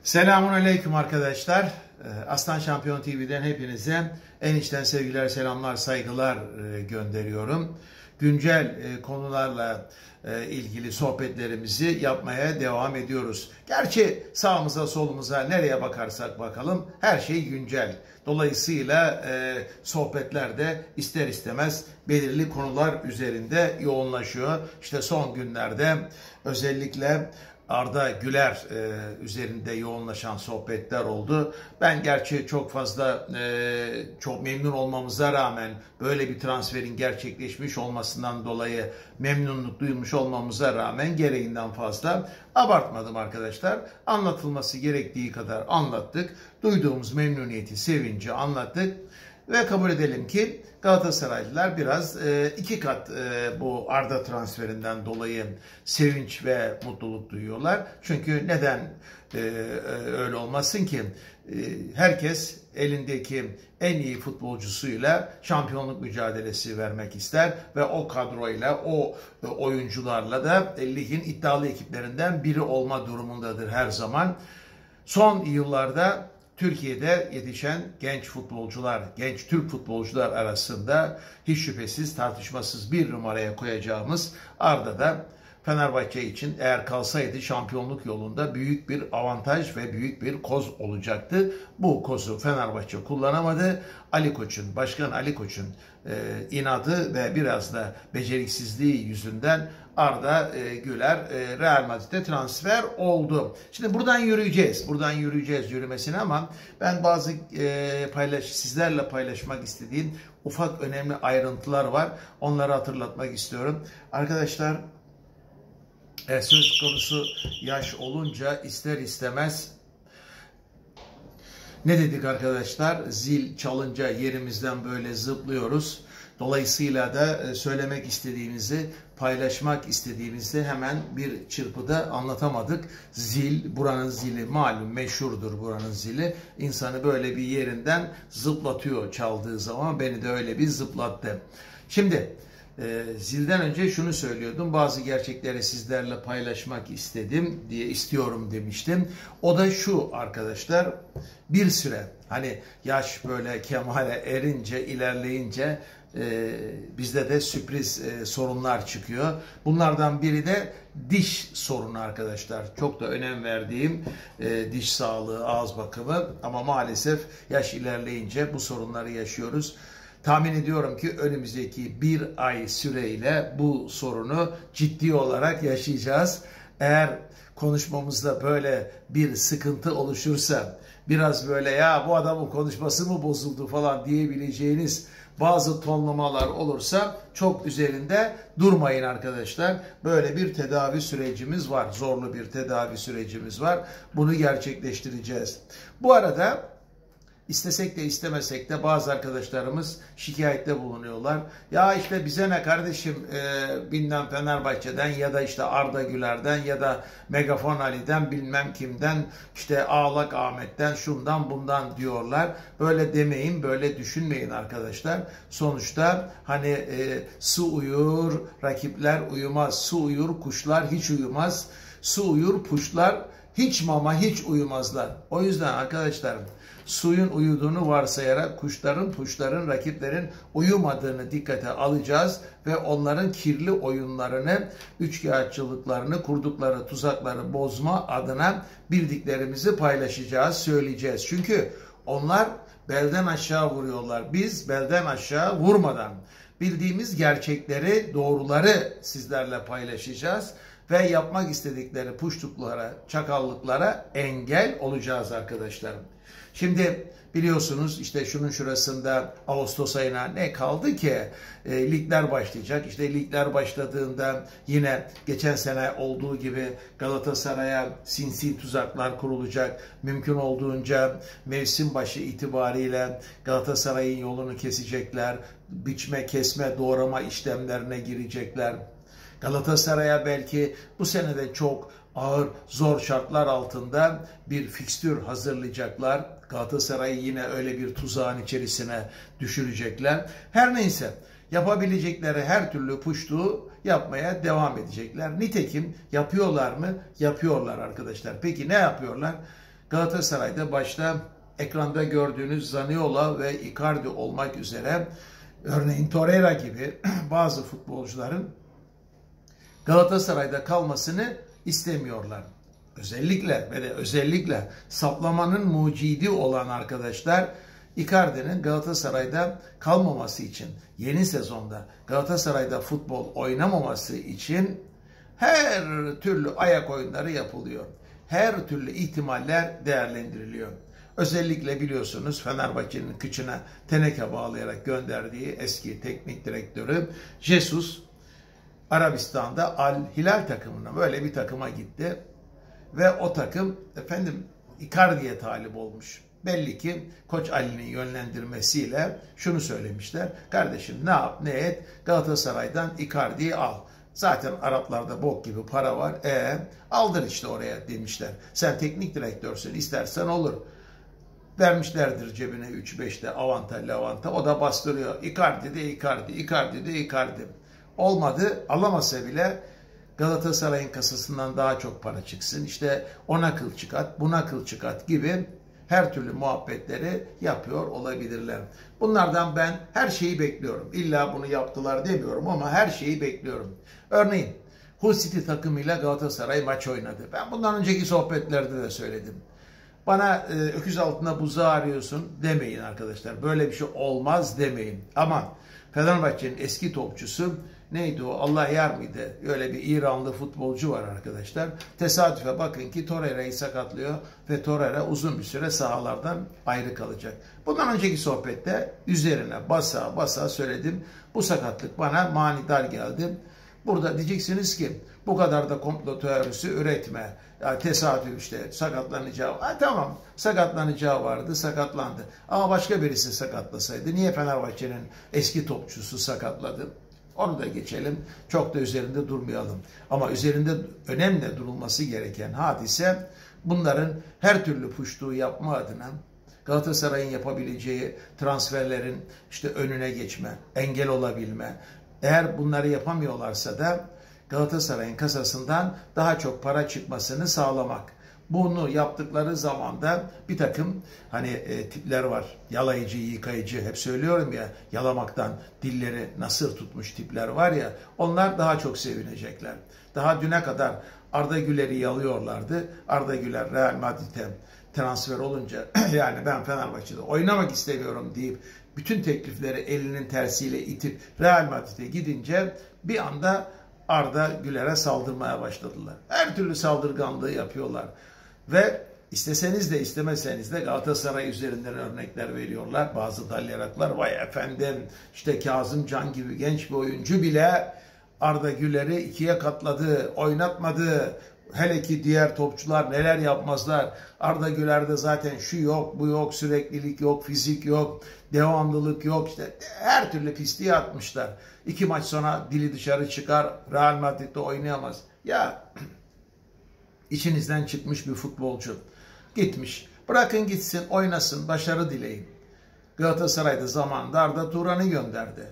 Selamun Aleyküm arkadaşlar. Aslan Şampiyon TV'den hepinize en içten sevgiler, selamlar, saygılar gönderiyorum. Güncel konularla ilgili sohbetlerimizi yapmaya devam ediyoruz. Gerçi sağımıza solumuza nereye bakarsak bakalım her şey güncel. Dolayısıyla sohbetler de ister istemez belirli konular üzerinde yoğunlaşıyor. İşte son günlerde özellikle Arda Güler üzerinde yoğunlaşan sohbetler oldu. Ben gerçi çok fazla çok memnun olmamıza rağmen böyle bir transferin gerçekleşmiş olmasından dolayı memnunluk duymuş olmamıza rağmen gereğinden fazla abartmadım arkadaşlar. Anlatılması gerektiği kadar anlattık. Duyduğumuz memnuniyeti, sevinci anlattık. Ve kabul edelim ki Galatasaraylılar biraz iki kat bu Arda transferinden dolayı sevinç ve mutluluk duyuyorlar. Çünkü neden öyle olmasın ki? Herkes elindeki en iyi futbolcusuyla şampiyonluk mücadelesi vermek ister ve o kadroyla, o oyuncularla da ligin iddialı ekiplerinden biri olma durumundadır her zaman. Son yıllarda Türkiye'de yetişen genç futbolcular, genç Türk futbolcular arasında hiç şüphesiz tartışmasız bir numaraya koyacağımız Arda da Fenerbahçe için eğer kalsaydı şampiyonluk yolunda büyük bir avantaj ve büyük bir koz olacaktı. Bu kozu Fenerbahçe kullanamadı. Başkan Ali Koç'un inadı ve biraz da beceriksizliği yüzünden Arda Güler Real Madrid'e transfer oldu. Şimdi buradan yürüyeceğiz yürümesine ama ben bazı sizlerle paylaşmak istediğim ufak önemli ayrıntılar var. Onları hatırlatmak istiyorum. Arkadaşlar, söz konusu yaş olunca ister istemez ne dedik arkadaşlar? Zil çalınca yerimizden böyle zıplıyoruz. Dolayısıyla da söylemek istediğimizi, paylaşmak istediğimizi hemen bir çırpıda anlatamadık. Zil, buranın zili malum meşhurdur buranın zili. İnsanı böyle bir yerinden zıplatıyor çaldığı zaman. Beni de öyle bir zıplattı. Şimdi zilden önce şunu söylüyordum. Bazı gerçekleri sizlerle paylaşmak istiyorum demiştim. O da şu arkadaşlar. Bir süre hani yaş böyle kemale erince, ilerleyince bizde de sürpriz sorunlar çıkıyor. Bunlardan biri de diş sorunu arkadaşlar. Çok da önem verdiğim diş sağlığı, ağız bakımı ama maalesef yaş ilerleyince bu sorunları yaşıyoruz. Tahmin ediyorum ki önümüzdeki bir ay süreyle bu sorunu ciddi olarak yaşayacağız. Eğer konuşmamızda böyle bir sıkıntı oluşursa, biraz böyle ya bu adamın konuşması mı bozuldu falan diyebileceğiniz bazı tonlamalar olursa çok üzerinde durmayın arkadaşlar. Böyle bir tedavi sürecimiz var. Zorlu bir tedavi sürecimiz var. Bunu gerçekleştireceğiz. Bu arada İstesek de istemesek de bazı arkadaşlarımız şikayette bulunuyorlar. Ya işte bize ne kardeşim bilmem Fenerbahçe'den ya da işte Arda Güler'den ya da Megafon Ali'den bilmem kimden işte Ağlak Ahmet'ten şundan bundan diyorlar. Böyle demeyin, böyle düşünmeyin arkadaşlar. Sonuçta hani su uyur, rakipler uyumaz. Su uyur, kuşlar hiç uyumaz. Su uyur, kuşlar hiç hiç uyumazlar. O yüzden arkadaşlar suyun uyuduğunu varsayarak kuşların, rakiplerin uyumadığını dikkate alacağız ve onların kirli oyunlarını, üçkağıtçılıklarını, kurdukları tuzakları bozma adına bildiklerimizi paylaşacağız, söyleyeceğiz. Çünkü onlar belden aşağı vuruyorlar. Biz belden aşağı vurmadan bildiğimiz gerçekleri, doğruları sizlerle paylaşacağız ve yapmak istedikleri puştuklara, çakallıklara engel olacağız arkadaşlarım. Şimdi biliyorsunuz işte şunun şurasında Ağustos ayına ne kaldı ki ligler başlayacak. İşte ligler başladığında yine geçen sene olduğu gibi Galatasaray'a sinsi tuzaklar kurulacak. Mümkün olduğunca mevsim başı itibariyle Galatasaray'ın yolunu kesecekler. Biçme, kesme, doğrama işlemlerine girecekler. Galatasaray'a belki bu sene de çok ağır, zor şartlar altında bir fikstür hazırlayacaklar. Galatasaray'ı yine öyle bir tuzağın içerisine düşürecekler. Her neyse, yapabilecekleri her türlü puştuğu yapmaya devam edecekler. Nitekim yapıyorlar mı? Yapıyorlar arkadaşlar. Peki ne yapıyorlar? Galatasaray'da başta ekranda gördüğünüz Zaniolo ve Icardi olmak üzere örneğin Torreira gibi bazı futbolcuların Galatasaray'da kalmasını istemiyorlar. Özellikle saplamanın mucidi olan arkadaşlar Icardi'nin Galatasaray'da kalmaması için, yeni sezonda Galatasaray'da futbol oynamaması için her türlü ayak oyunları yapılıyor. Her türlü ihtimaller değerlendiriliyor. Özellikle biliyorsunuz Fenerbahçe'nin kıçına teneke bağlayarak gönderdiği eski teknik direktörü Jesus Arabistan'da Al Hilal takımına, böyle bir takıma gitti. Ve o takım Icardi'ye talip olmuş. Belli ki Koç Ali'nin yönlendirmesiyle şunu söylemişler. Kardeşim ne yap ne et, Galatasaray'dan Icardi'yi al. Zaten Araplarda bok gibi para var. Aldır işte oraya demişler. Sen teknik direktörsün, istersen olur. Vermişlerdir cebine 3-5'te avanta. O da bastırıyor. Icardi. Olmadı. Alamasa bile Galatasaray'ın kasasından daha çok para çıksın. İşte ona kıl çıkart, buna kıl çıkart gibi her türlü muhabbetleri yapıyor olabilirler. Bunlardan ben her şeyi bekliyorum. İlla bunu yaptılar demiyorum ama her şeyi bekliyorum. Örneğin Hull City takımıyla Galatasaray maç oynadı. Ben bundan önceki sohbetlerde de söyledim. Bana öküz altında buzağı arıyorsun demeyin arkadaşlar. Böyle bir şey olmaz demeyin. Ama Fenerbahçe'nin eski topçusu neydi o? Allah yar mıydı? Öyle bir İranlı futbolcu var arkadaşlar. Tesadüfe bakın ki Torreira'yı sakatlıyor ve Torreira uzun bir süre sahalardan ayrı kalacak. Bundan önceki sohbette üzerine basa söyledim. Bu sakatlık bana manidar geldi. Burada diyeceksiniz ki bu kadar da komplo teorisi üretme. Ya tesadüf işte sakatlanacağı. Tamam, sakatlanacağı vardı, sakatlandı. Ama başka birisi sakatlasaydı niye Fenerbahçe'nin eski topçusu sakatladı? Onu da geçelim. Çok da üzerinde durmayalım. Ama üzerinde önemli durulması gereken hadise bunların her türlü puştuğu yapma adına Galatasaray'ın yapabileceği transferlerin işte önüne geçme, engel olabilme. Eğer bunları yapamıyorlarsa da Galatasaray'ın kasasından daha çok para çıkmasını sağlamak. Bunu yaptıkları zaman da bir takım tipler var. Yalayıcı, yıkayıcı, hep söylüyorum ya, yalamaktan dilleri nasır tutmuş tipler var ya, onlar daha çok sevinecekler. Daha düne kadar Arda Güler'i yalıyorlardı. Arda Güler Real Madrid'e transfer olunca yani ben Fenerbahçe'de oynamak istemiyorum deyip bütün teklifleri elinin tersiyle itip Real Madrid'e gidince bir anda Arda Güler'e saldırmaya başladılar. Her türlü saldırganlığı yapıyorlar. Ve isteseniz de istemeseniz de Galatasaray üzerinden örnekler veriyorlar. Bazı dalyaraklar, vay efendim işte Kazımcan gibi genç bir oyuncu bile Arda Güler'i ikiye katladı, oynatmadı. Hele ki diğer topçular neler yapmazlar. Arda Güler'de zaten şu yok, bu yok, süreklilik yok, fizik yok, devamlılık yok. İşte her türlü pisliği atmışlar. 2 maç sonra dili dışarı çıkar, Real Madrid'de oynayamaz. Ya içinizden çıkmış bir futbolcu gitmiş. Bırakın gitsin, oynasın, başarı dileyin. Galatasaray'da zamanında Arda Turan'ı gönderdi.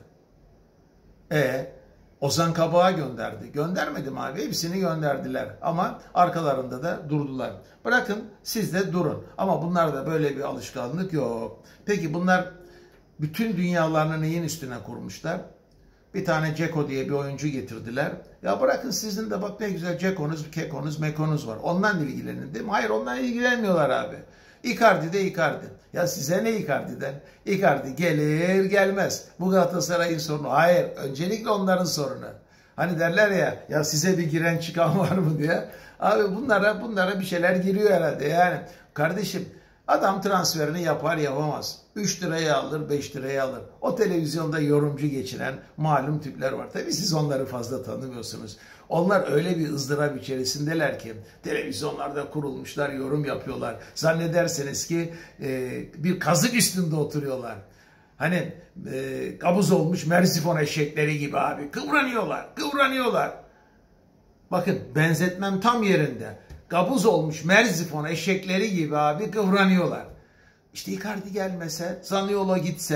Ozan Kabak'ı gönderdi. Göndermedim abi. Hepsini gönderdiler. Ama arkalarında da durdular. Bırakın siz de durun. Ama bunlarda böyle bir alışkanlık yok. Peki bunlar bütün dünyalarını neyin üstüne kurmuşlar? Bir tane Ceko diye bir oyuncu getirdiler. Ya bırakın sizin de bak ne güzel Ceko'nuz, Keko'nuz, Meko'nuz var. Ondan ilgilenin değil mi? Hayır, ondan ilgilenmiyorlar abi. Icardi de Icardi. Ya size ne Icardi'den? Icardi gelir gelmez. Bu Galatasaray'ın sorunu. Hayır, öncelikle onların sorunu. Hani derler ya size bir giren çıkan var mı diye. Abi bunlara bir şeyler giriyor herhalde. Yani kardeşim, adam transferini yapar yapamaz. 3 liraya alır, 5 liraya alır. O televizyonda yorumcu geçiren malum tipler var. Tabii siz onları fazla tanımıyorsunuz. Onlar öyle bir ızdırap içerisindeler ki televizyonlarda kurulmuşlar, yorum yapıyorlar. Zannederseniz ki bir kazık üstünde oturuyorlar. Hani kabuz olmuş Mersifon eşekleri gibi abi. Kıvranıyorlar. Bakın benzetmem tam yerinde. Kabuz olmuş Mersifon eşekleri gibi abi kıvranıyorlar. İşte Icardi gelmese, Zaniolo gitse,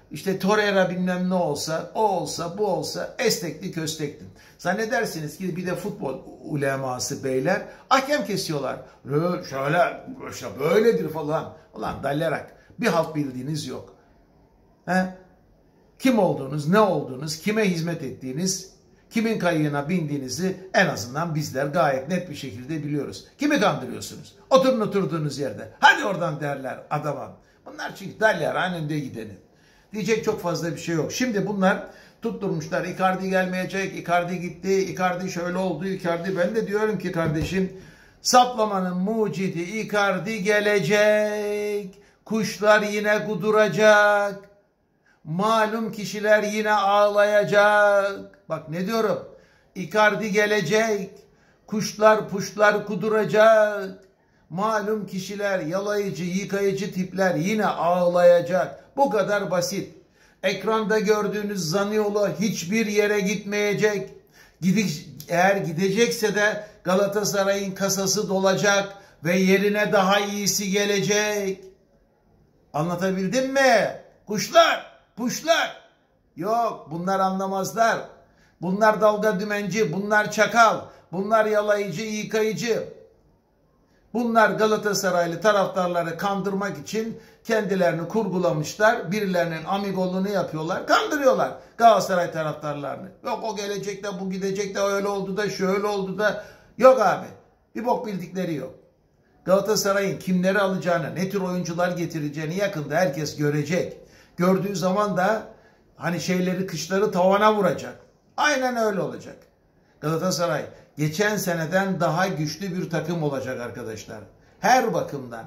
işte Torreira bilmem ne olsa, o olsa, bu olsa estekli köstekli. Zannedersiniz ki bir de futbol uleması beyler hakem kesiyorlar. Şöyle, işte böyledir falan. Ulan dallarak bir halt bildiğiniz yok. He? Kim olduğunuz, ne olduğunuz, kime hizmet ettiğiniz, kimin kayığına bindiğinizi en azından bizler gayet net bir şekilde biliyoruz. Kimi kandırıyorsunuz? Oturun oturduğunuz yerde. Hadi oradan derler adama. Bunlar çünkü derler önde gideni. Diyecek çok fazla bir şey yok. Şimdi bunlar tutturmuşlar. Icardi gelmeyecek, Icardi gitti, Icardi şöyle oldu, Icardi. Ben de diyorum ki kardeşim, saplamanın mucidi Icardi gelecek. Kuşlar yine kuduracak. Malum kişiler yine ağlayacak. Bak ne diyorum? Icardi gelecek. Kuşlar puşlar kuduracak. Malum kişiler, yalayıcı, yıkayıcı tipler yine ağlayacak. Bu kadar basit. Ekranda gördüğünüz Zaniolo hiçbir yere gitmeyecek. Eğer gidecekse de Galatasaray'ın kasası dolacak ve yerine daha iyisi gelecek. Anlatabildim mi? Kuşlar, puşlar. Yok, bunlar anlamazlar. Bunlar dalga dümenci, bunlar çakal, bunlar yalayıcı, yıkayıcı. Bunlar Galatasaraylı taraftarları kandırmak için kendilerini kurgulamışlar. Birilerinin amigoluğunu yapıyorlar, kandırıyorlar Galatasaray taraftarlarını. Yok o gelecek de bu gidecek de öyle oldu da şöyle oldu da. Yok abi, bir bok bildikleri yok. Galatasaray'ın kimleri alacağını, ne tür oyuncular getireceğini yakında herkes görecek. Gördüğü zaman da hani kışları tavana vuracak. Aynen öyle olacak. Galatasaray geçen seneden daha güçlü bir takım olacak arkadaşlar. Her bakımdan,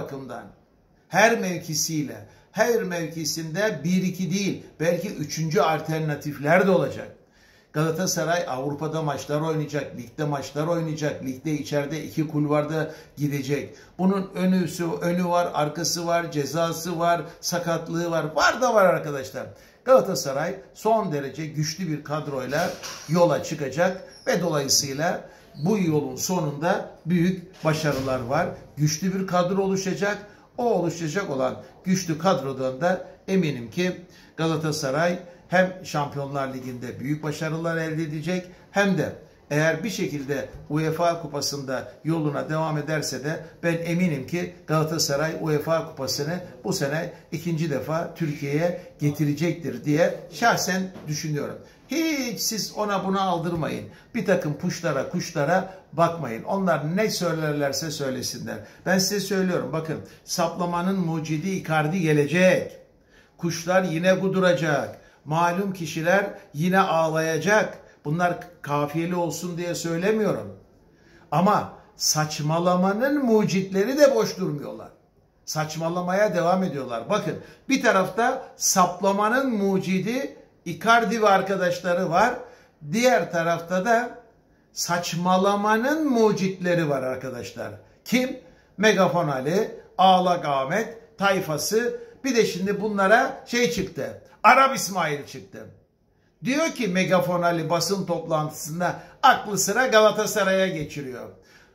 her mevkisiyle, her mevkisinde 1-2 değil, belki 3. alternatifler de olacak. Galatasaray Avrupa'da maçlar oynayacak, ligde maçlar oynayacak, ligde içeride 2 kulvarda gidecek. Bunun önü var, arkası var, cezası var, sakatlığı var. Var da var arkadaşlar. Galatasaray son derece güçlü bir kadroyla yola çıkacak ve dolayısıyla bu yolun sonunda büyük başarılar var. Güçlü bir kadro oluşacak. O oluşacak olan güçlü kadrodan da eminim ki Galatasaray hem Şampiyonlar Ligi'nde büyük başarılar elde edecek hem de eğer bir şekilde UEFA Kupası'nda yoluna devam ederse de ben eminim ki Galatasaray UEFA Kupası'nı bu sene 2. defa Türkiye'ye getirecektir diye şahsen düşünüyorum. Hiç siz ona buna aldırmayın. Bir takım puşlara, kuşlara bakmayın. Onlar ne söylerlerse söylesinler. Ben size söylüyorum bakın, saplamanın mucidi Icardi gelecek. Kuşlar yine kuduracak. Malum kişiler yine ağlayacak. Bunlar kafiyeli olsun diye söylemiyorum. Ama saçmalamanın mucitleri de boş durmuyorlar. Saçmalamaya devam ediyorlar. Bakın bir tarafta saplamanın mucidi Icardi ve arkadaşları var. Diğer tarafta da saçmalamanın mucitleri var arkadaşlar. Kim? Megafon Ali, Ağlak Ahmet tayfası. Bir de şimdi bunlara çıktı. Arap İsmail çıktı. Diyor ki Megafon Ali basın toplantısında aklı sıra Galatasaray'a geçiriyor.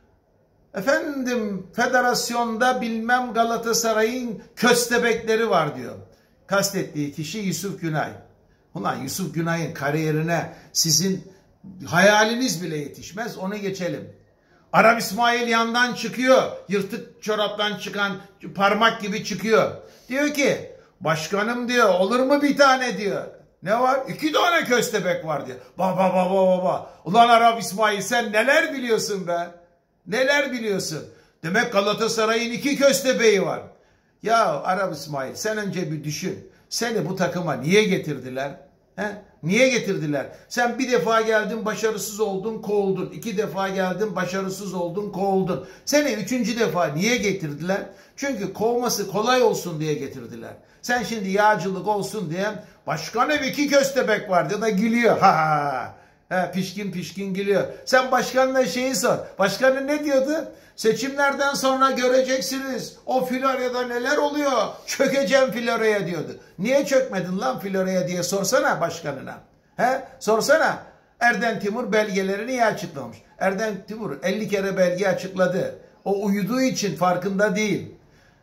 Efendim federasyonda bilmem Galatasaray'ın köstebekleri var diyor. Kastettiği kişi Yusuf Günay. Ulan Yusuf Günay'ın kariyerine sizin hayaliniz bile yetişmez, onu geçelim. Arap İsmail yandan çıkıyor. Yırtık çoraptan çıkan parmak gibi çıkıyor. Diyor ki başkanım diyor olur mu bir tane diyor. Ne var? 2 tane köstebek var diyor. Baba. Ulan Arap İsmail sen neler biliyorsun be? Neler biliyorsun? Demek Galatasaray'ın 2 köstebeği var. Ya Arap İsmail sen önce bir düşün. Seni bu takıma niye getirdiler? He? Niye getirdiler? Sen bir defa geldin başarısız oldun kovuldun. 2 defa geldin başarısız oldun kovuldun. Seni 3. defa niye getirdiler? Çünkü kovması kolay olsun diye getirdiler. Sen şimdi yağcılık olsun diye başkanım 2 köstebek var diyor da gülüyor. Ha. Pişkin gülüyor. Sen başkanla sor. Başkanın ne diyordu? Seçimlerden sonra göreceksiniz. O Florya'da neler oluyor? Çökeceğim Florya'ya diyordu. Niye çökmedin lan Florya'ya diye sorsana başkanına. Sorsana. Erden Timur belgeleri niye açıklamış? Erden Timur 50 kere belge açıkladı. O uyuduğu için farkında değil.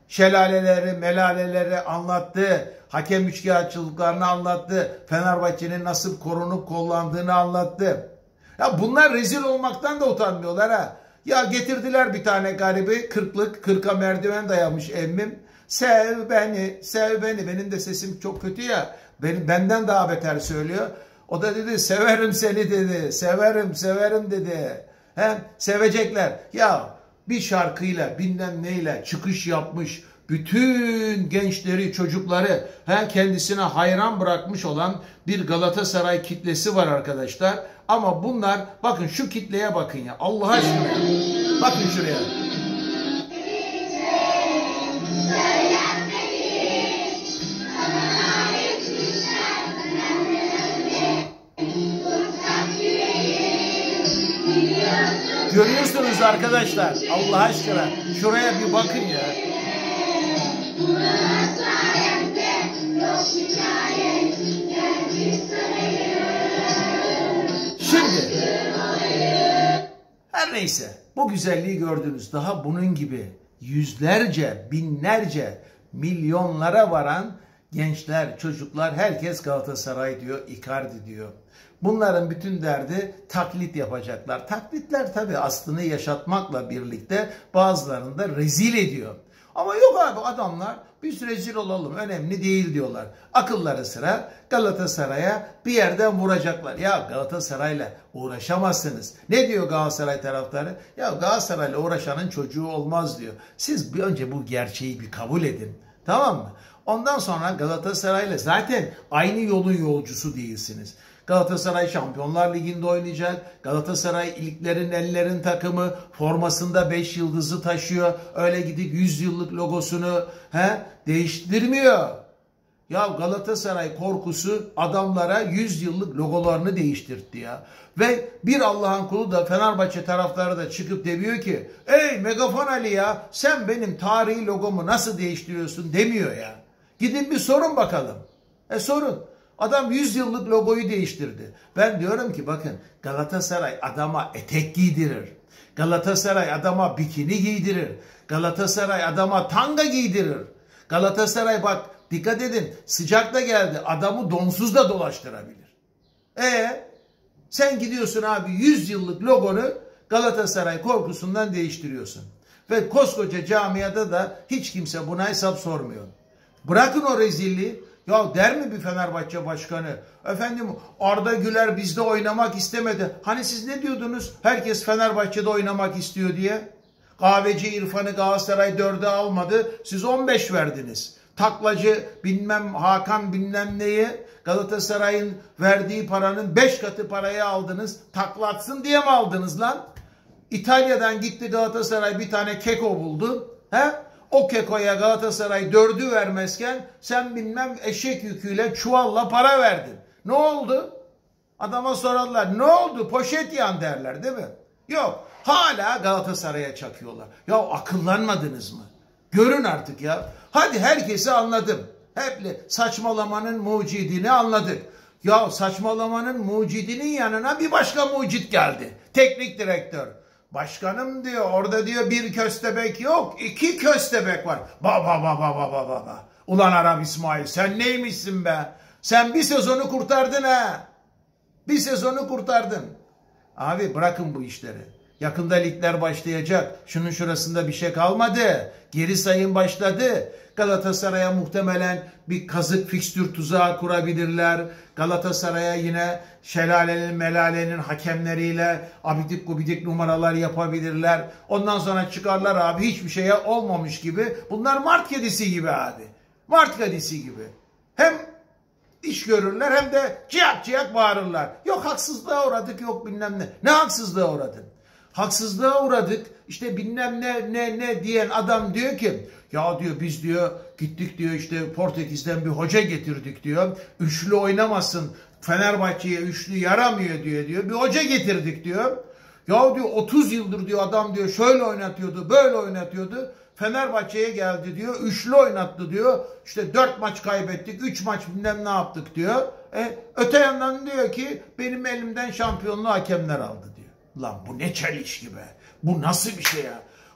Şelaleleri, melaleleri anlattı. Hakem üçkağıtçılıklarını anlattı. Fenerbahçe'nin nasıl korunup kollandığını anlattı. Ya bunlar rezil olmaktan da utanmıyorlar ha. Ya getirdiler bir tane garibi, 40'a merdiven dayamış emmim. Sev beni, sev beni. Benim de sesim çok kötü ya. Benden daha beter söylüyor. O da dedi severim seni dedi. Severim, severim dedi. He, sevecekler. Ya bir şarkıyla, bilmem neyle çıkış yapmış. Bütün gençleri, çocukları kendisine hayran bırakmış olan bir Galatasaray kitlesi var arkadaşlar. Ama bunlar, bakın şu kitleye bakın ya. Allah aşkına. Bakın şuraya. Görüyorsunuz arkadaşlar. Allah aşkına. Şuraya bir bakın ya. Şimdi her neyse bu güzelliği gördünüz. Daha bunun gibi yüzlerce, binlerce, milyonlara varan gençler, çocuklar, herkes Galatasaray diyor, Icardi diyor. Bunların bütün derdi taklit yapacaklar. Taklitler tabii aslını yaşatmakla birlikte bazılarını da rezil ediyor. Ama yok abi, adamlar biz rezil olalım önemli değil diyorlar. Akılları sıra Galatasaray'a bir yerden vuracaklar. Ya Galatasaray'la uğraşamazsınız. Ne diyor Galatasaray taraftarı? Ya Galatasaray'la uğraşanın çocuğu olmaz diyor. Siz bir önce bu gerçeği bir kabul edin. Tamam mı? Ondan sonra Galatasaray'la zaten aynı yolun yolcusu değilsiniz. Galatasaray Şampiyonlar Ligi'nde oynayacak. Galatasaray ilklerin ellerin takımı, formasında 5 yıldızı taşıyor. Öyle gidip 100 yıllık logosunu değiştirmiyor. Ya Galatasaray korkusu adamlara 100 yıllık logolarını değiştirdi ya. Ve bir Allah'ın kulu da, Fenerbahçe taraftarı da çıkıp demiyor ki ey Megafon Ali ya, sen benim tarihi logomu nasıl değiştiriyorsun demiyor ya. Gidin bir sorun bakalım. Sorun. Adam 100 yıllık logoyu değiştirdi. Ben diyorum ki bakın, Galatasaray adama etek giydirir. Galatasaray adama bikini giydirir. Galatasaray adama tanga giydirir. Galatasaray bak dikkat edin, sıcakta geldi, adamı donsuz da dolaştırabilir. Sen gidiyorsun abi 100 yıllık logonu Galatasaray korkusundan değiştiriyorsun. Ve koskoca camiada da hiç kimse buna hesap sormuyor. Bırakın o rezilliği. Ya der mi bir Fenerbahçe başkanı? Efendim Arda Güler bizde oynamak istemedi. Hani siz ne diyordunuz? Herkes Fenerbahçe'de oynamak istiyor diye. Kahveci İrfan'ı Galatasaray 4'e almadı. Siz 15 verdiniz. Taklacı bilmem Hakan bilmem neyi Galatasaray'ın verdiği paranın 5 katı parayı aldınız. Taklatsın diye mi aldınız lan? İtalya'dan gitti Galatasaray bir tane keko buldu. O kekoya Galatasaray 4'ü vermezken sen bilmem eşek yüküyle çuvalla para verdin. Ne oldu? Adama sorarlar. Ne oldu? Poşet yan derler değil mi? Yok. Hala Galatasaray'a çakıyorlar. Ya akıllanmadınız mı? Görün artık ya. Hadi herkesi anladım. Hep saçmalamanın mucidini anladık. Ya saçmalamanın mucidinin yanına bir başka mucit geldi. Teknik direktör. Başkanım diyor, orada diyor bir köstebek yok, 2 köstebek var. Baba. Ulan Arap İsmail, sen neymişsin be? Sen bir sezonu kurtardın ha. Bir sezonu kurtardın. Abi bırakın bu işleri. Yakında ligler başlayacak. Şunun şurasında bir şey kalmadı. Geri sayım başladı. Galatasaray'a muhtemelen bir kazık fikstür tuzağı kurabilirler. Galatasaray'a yine şelalenin melalenin hakemleriyle abidik gubidik numaralar yapabilirler. Ondan sonra çıkarlar abi hiçbir şeye olmamış gibi. Bunlar Mart kedisi gibi abi. Mart kedisi gibi. Hem iş görürler hem de ciyak ciyak bağırırlar. Yok haksızlığa uğradık, yok bilmem ne. Ne haksızlığa uğradın? Haksızlığa uğradık işte bilmem ne diyen adam diyor ki ya diyor biz diyor gittik diyor işte Portekiz'den bir hoca getirdik diyor. Üçlü oynamasın, Fenerbahçe'ye üçlü yaramıyor diyor. Bir hoca getirdik diyor. Ya diyor 30 yıldır diyor adam diyor şöyle oynatıyordu, böyle oynatıyordu. Fenerbahçe'ye geldi diyor, üçlü oynattı diyor. İşte 4 maç kaybettik, 3 maç bilmem ne yaptık diyor. Öte yandan diyor ki benim elimden şampiyonluğu hakemler aldı diyor. Lan bu ne çelişki be. Bu nasıl bir şey ya?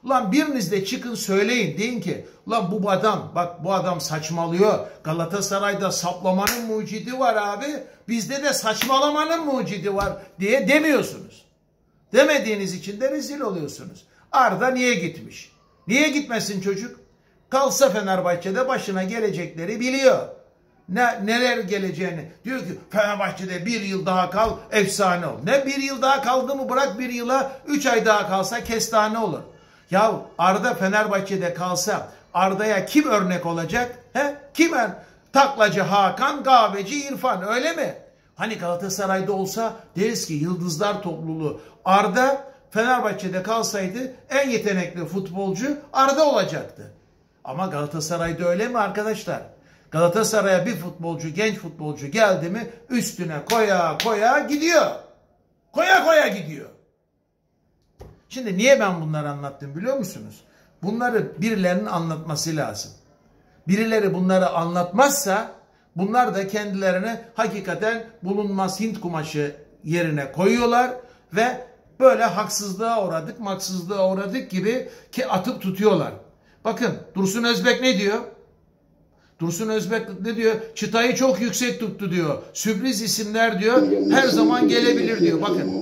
Ulan biriniz de çıkın söyleyin. Deyin ki ulan bu adam, bak bu adam saçmalıyor. Galatasaray'da saplamanın mucidi var abi. Bizde de saçmalamanın mucidi var diye demiyorsunuz. Demediğiniz için de rezil oluyorsunuz. Arda niye gitmiş? Niye gitmesin çocuk? Kalsa Fenerbahçe'de başına gelecekleri biliyor. Neler geleceğini. Diyor ki Fenerbahçe'de bir yıl daha kal, efsane ol. Ne bir yıl daha kaldı mı bırak, bir yıla 3 ay daha kalsa kestane olur. Ya Arda Fenerbahçe'de kalsa Arda'ya kim örnek olacak? He? Kim? Taklacı Hakan, kahveci İrfan, öyle mi? Hani Galatasaray'da olsa deriz ki yıldızlar topluluğu. Arda Fenerbahçe'de kalsaydı en yetenekli futbolcu Arda olacaktı. Ama Galatasaray'da öyle mi arkadaşlar? Galatasaray'a bir futbolcu, genç futbolcu geldi mi üstüne koya koya gidiyor. Koya koya gidiyor. Şimdi niye ben bunları anlattım biliyor musunuz? Bunları birilerinin anlatması lazım. Birileri bunları anlatmazsa bunlar da kendilerine hakikaten bulunmaz Hint kumaşı yerine koyuyorlar ve böyle haksızlığa uğradık gibi ki atıp tutuyorlar. Bakın Dursun Özbek ne diyor? Dursun Özbek ne diyor? Çıtayı çok yüksek tuttu diyor. Sürpriz isimler diyor her zaman gelebilir diyor. Bakın.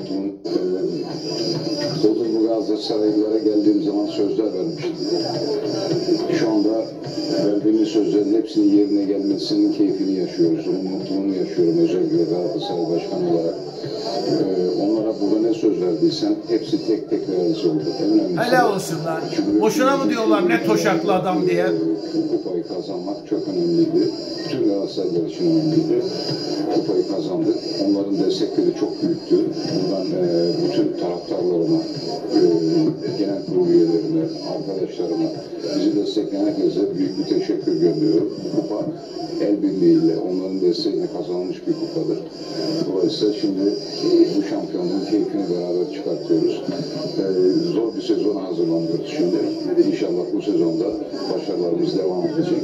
Bu Galatasaraylılara geldiğim zaman sözler vermiştim. Şu anda verdiğimiz sözlerin hepsinin yerine gelmesinin keyfini yaşıyoruz. Onun mutluluğunu yaşıyorum özellikle Galatasaray Başkanı olarak. Onlara burada ne söz verdiysem hepsi tek tek realise oldu. Helal olsunlar. Boşuna mı diyorlar ne toşaklı adam diye? Kupayı kazanmak çok önemliydi. Bütün Galatasaraylılar için önemliydi. Kupayı kazandık. Onların destekleri çok büyüktü. Buradan bütün taraftarlarıma, genel kurulu üyelerine, arkadaşlarıma, bizi destekleyen herkese büyük bir teşekkür gönderiyorum. Kupa el birliğiyle onların desteğiyle kazanılmış bir kupadır. Dolayısıyla şimdi bu şampiyonluğun keyfini beraber çıkartıyoruz. Zor bir sezona hazırlanıyoruz şimdi. İnşallah bu sezonda başarılarımız devam edecek.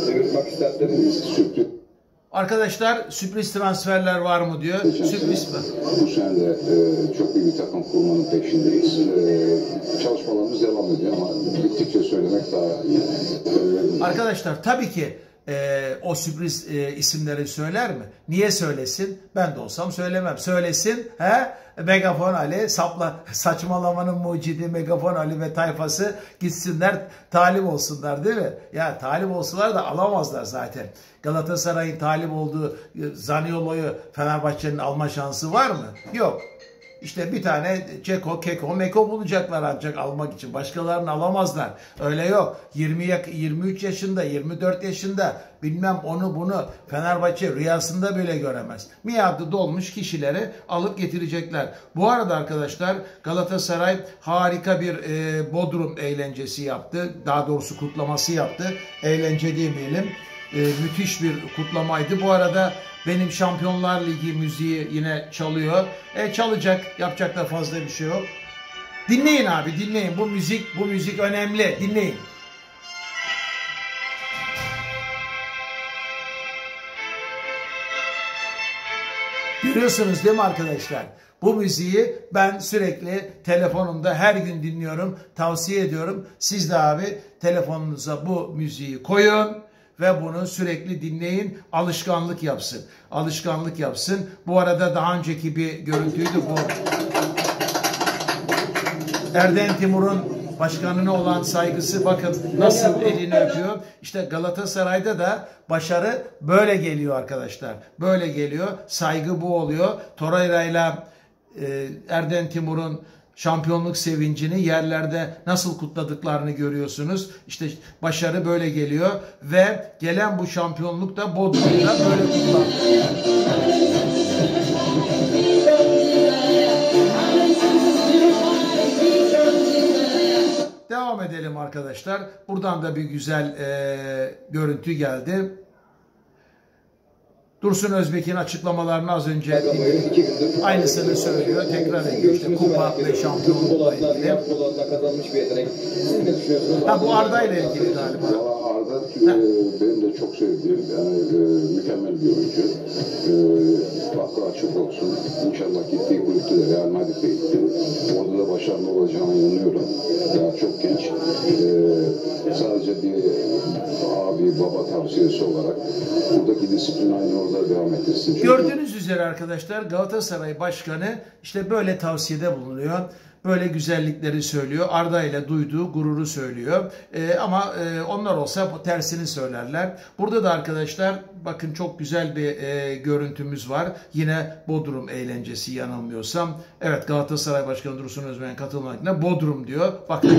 Sürpriz. Arkadaşlar sürpriz transferler var mı diyor. Sürpriz mi? Bu sene de çok iyi bir takım kurmanın peşindeyiz. Çalışmalarımız devam ediyor ama bittikçe söylemek daha iyi. Arkadaşlar tabii ki o sürpriz isimleri söyler mi? Niye söylesin? Ben de olsam söylemem. Söylesin. Megafon Ali, saçmalamanın mucidi Megafon Ali ve tayfası gitsinler, talip olsunlar değil mi? Ya talip olsalar da alamazlar zaten. Galatasaray'ın talip olduğu Zaniolo'yu Fenerbahçe'nin alma şansı var mı? Yok. İşte bir tane Ceko, Keko, Meko bulacaklar ancak almak için. Başkalarını alamazlar. Öyle yok. 23 yaşında, 24 yaşında bilmem onu bunu Fenerbahçe rüyasında bile göremez. Miadı dolmuş kişileri alıp getirecekler. Bu arada arkadaşlar Galatasaray harika bir Bodrum eğlencesi yaptı. Daha doğrusu kutlaması yaptı. Eğlence demeyelim. Müthiş bir kutlamaydı. Bu arada benim Şampiyonlar Ligi müziği yine çalıyor. Çalacak. Yapacak da fazla bir şey yok. Dinleyin abi, dinleyin. Bu müzik önemli. Dinleyin. Görüyorsunuz değil mi arkadaşlar? Bu müziği ben sürekli telefonumda her gün dinliyorum. Tavsiye ediyorum. Siz de abi telefonunuza bu müziği koyun ve bunu sürekli dinleyin. Alışkanlık yapsın. Alışkanlık yapsın. Bu arada daha önceki bir görüntüydü bu. Erden Timur'un başkanına olan saygısı, bakın nasıl elini öpüyor. İşte Galatasaray'da da başarı böyle geliyor arkadaşlar. Böyle geliyor. Saygı bu oluyor. Torreira'yla Erden Timur'un şampiyonluk sevincini yerlerde nasıl kutladıklarını görüyorsunuz. İşte başarı böyle geliyor ve gelen bu şampiyonluk da Bodrum'da böyle kutlanıyor. Devam edelim arkadaşlar. Buradan da bir güzel görüntü geldi. Dursun Özbek'in açıklamalarını az önce aynısını söylüyor. Tekrar ediyor. İşte kupa ve şampiyonlukla ilgili. Bu Arda ile ilgili galiba. Arda benim de çok sevdiğim, yani mükemmel bir oyuncu. Aklı açık olsun. İnşallah gittiği kulüpte de Real Madrid'e gitti. Orada da başarılı olacağına inanıyorum. Daha çok genç. Sadece bir abi, baba tavsiyesi olarak buradaki disiplin aynı orada devam ettirsin. Çünkü gördüğünüz üzere arkadaşlar Galatasaray Başkanı işte böyle tavsiyede bulunuyor. Böyle güzellikleri söylüyor. Arda ile duyduğu gururu söylüyor. Ama onlar olsa tersini söylerler. Burada da arkadaşlar bakın çok güzel bir görüntümüz var. Yine Bodrum eğlencesi yanılmıyorsam. Evet, Galatasaray Başkanı Dursun Özbek'in katılmakla Bodrum diyor. Bakın.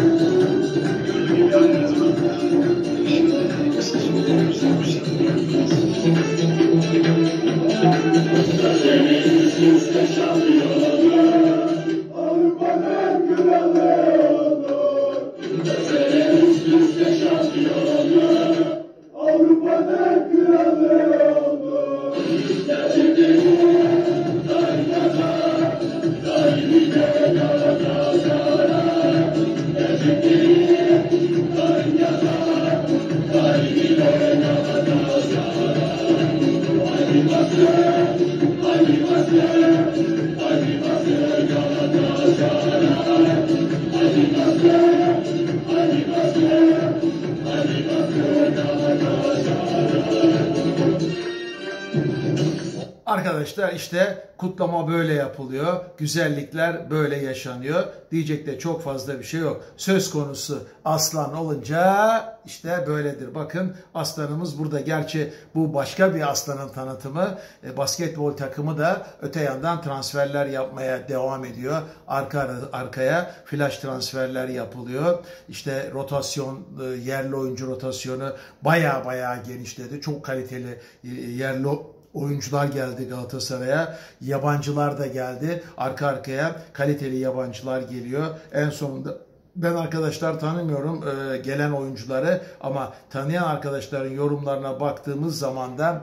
Arkadaşlar işte kutlama böyle yapılıyor. Güzellikler böyle yaşanıyor. Diyecek de çok fazla bir şey yok. Söz konusu aslan olunca işte böyledir. Bakın aslanımız burada. Gerçi bu başka bir aslanın tanıtımı. Basketbol takımı da öte yandan transferler yapmaya devam ediyor. Arka arkaya flash transferler yapılıyor. İşte rotasyon, yerli oyuncu rotasyonu baya genişledi. Çok kaliteli yerli oyuncular geldi Galatasaray'a. Yabancılar da geldi. Arka arkaya kaliteli yabancılar geliyor. En sonunda ben arkadaşlar tanımıyorum gelen oyuncuları ama tanıyan arkadaşların yorumlarına baktığımız zaman da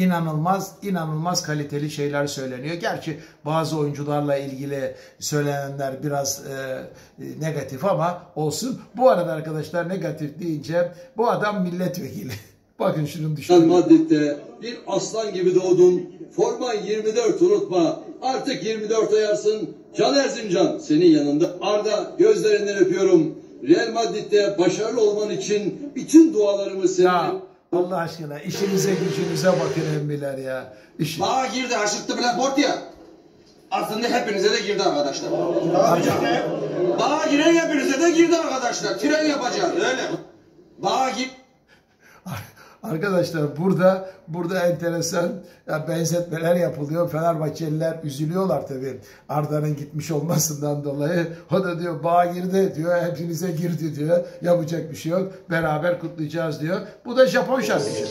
inanılmaz kaliteli şeyler söyleniyor. Gerçi bazı oyuncularla ilgili söylenenler biraz negatif ama olsun. Bu arada arkadaşlar negatif deyince bu adam milletvekili. Bakın şunu düşünün. Madrid'de bir aslan gibi doğdun. Forman 24 unutma. Artık 24 ayarsın. Can Erzincan senin yanında. Arda gözlerinden öpüyorum. Real Madrid'de başarılı olman için bütün dualarımı seninle. Ya Allah aşkına işinize gücünüze bakın emmiler ya. Bana girdi aşıktı bile Portya. Aslında hepinize de girdi arkadaşlar. Bana giren hepinize de girdi arkadaşlar. Tren yapacağız öyle. Bana gir. Arkadaşlar burada enteresan benzetmeler yapılıyor. Fenerbahçeliler üzülüyorlar tabii Arda'nın gitmiş olmasından dolayı. O da diyor bağa girdi diyor, hepinize girdi diyor. Yapacak bir şey yok. Beraber kutlayacağız diyor. Bu da Japon şarkıcı.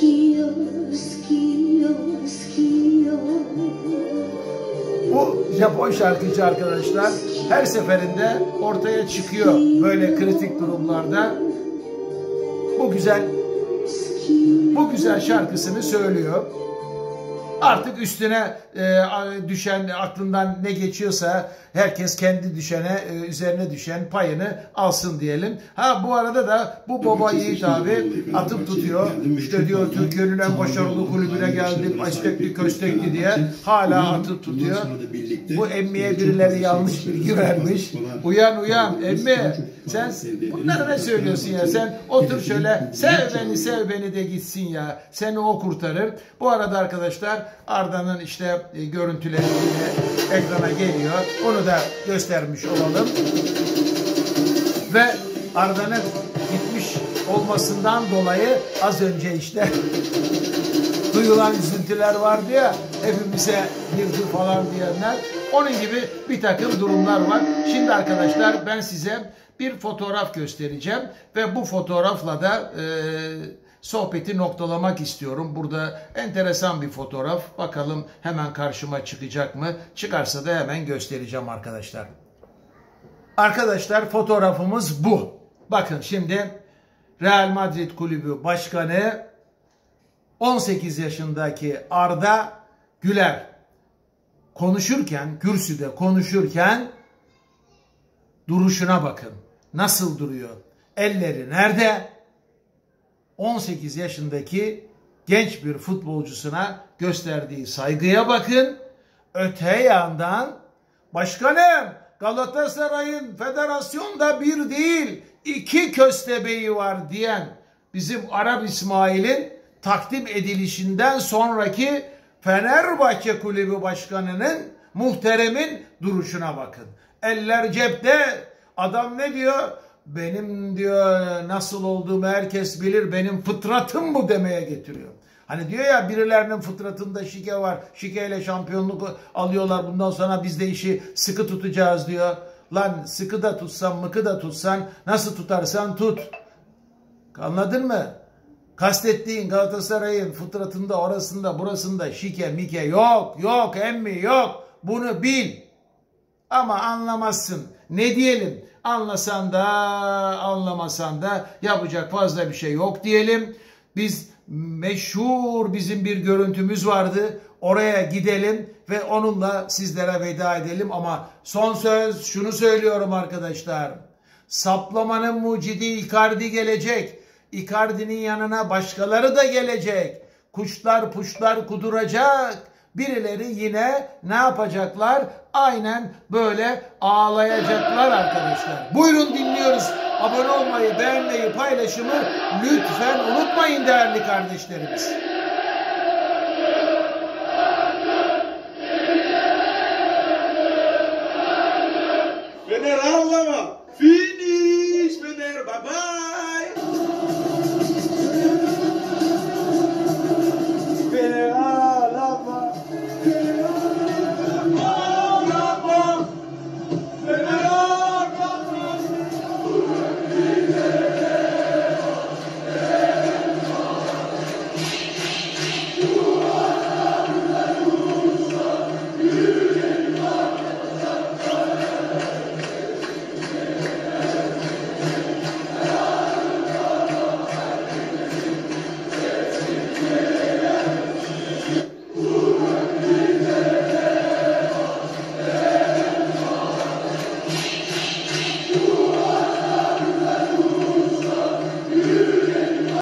Bu Japon şarkıcı arkadaşlar her seferinde ortaya çıkıyor böyle kritik durumlarda. Bu güzel şarkısını söylüyor. Artık üstüne düşen, aklından ne geçiyorsa herkes kendi üzerine düşen payını alsın diyelim. Ha bu arada da bu baba Yiğit abi atıp tutuyor. İşte diyor Türkiye'nin en başarılı kulübüne geldim. Açtekli köstekli diye hala atıp tutuyor. Bu emmiye birileri yanlış bilgi vermiş. Uyan emmi. Sen bunları ne söylüyorsun ya? Sen otur şöyle sev beni de gitsin ya. Seni o kurtarır. Bu arada arkadaşlar Arda'nın işte görüntüleri ekrana geliyor. Onu da göstermiş olalım. Ve Arda'nın gitmiş olmasından dolayı az önce işte duyulan üzüntüler vardı ya, hepimize girdi falan diyenler. Onun gibi bir takım durumlar var. Şimdi arkadaşlar ben size bir fotoğraf göstereceğim ve bu fotoğrafla da sohbeti noktalamak istiyorum. Burada enteresan bir fotoğraf. Bakalım hemen karşıma çıkacak mı? Çıkarsa da hemen göstereceğim arkadaşlar. Arkadaşlar fotoğrafımız bu. Bakın şimdi Real Madrid Kulübü Başkanı 18 yaşındaki Arda Güler konuşurken, kürsüde konuşurken duruşuna bakın. Nasıl duruyor? Elleri nerede? 18 yaşındaki genç bir futbolcusuna gösterdiği saygıya bakın. Öte yandan başkanım Galatasaray'ın federasyonda bir değil 2 köstebeği var diyen bizim Arap İsmail'in takdim edilişinden sonraki Fenerbahçe Kulübü Başkanı'nın muhteremin duruşuna bakın. Eller cepte. Adam ne diyor? Benim diyor nasıl olduğumu herkes bilir. Benim fıtratım bu demeye getiriyor. Hani diyor ya birilerinin fıtratında şike var. Şikeyle şampiyonluk alıyorlar. Bundan sonra biz de işi sıkı tutacağız diyor. Lan sıkı da tutsan mıkı da tutsan nasıl tutarsan tut. Anladın mı? Kastettiğin Galatasaray'ın fıtratında orasında burasında şike mike yok. Yok emmi yok. Bunu bil. Ama anlamazsın. Ne diyelim? Anlasan da anlamasan da yapacak fazla bir şey yok diyelim. Biz meşhur bizim bir görüntümüz vardı. Oraya gidelim ve onunla sizlere veda edelim. Ama son söz şunu söylüyorum arkadaşlar. Saplamanın mucidi Icardi gelecek. Icardi'nin yanına başkaları da gelecek. Kuşlar puşlar kuduracak. Birileri yine ne yapacaklar? Aynen böyle ağlayacaklar arkadaşlar. Buyurun dinliyoruz. Abone olmayı, beğenmeyi, paylaşımı lütfen unutmayın değerli kardeşlerimiz. Fener ağlama. Finish Fener baba.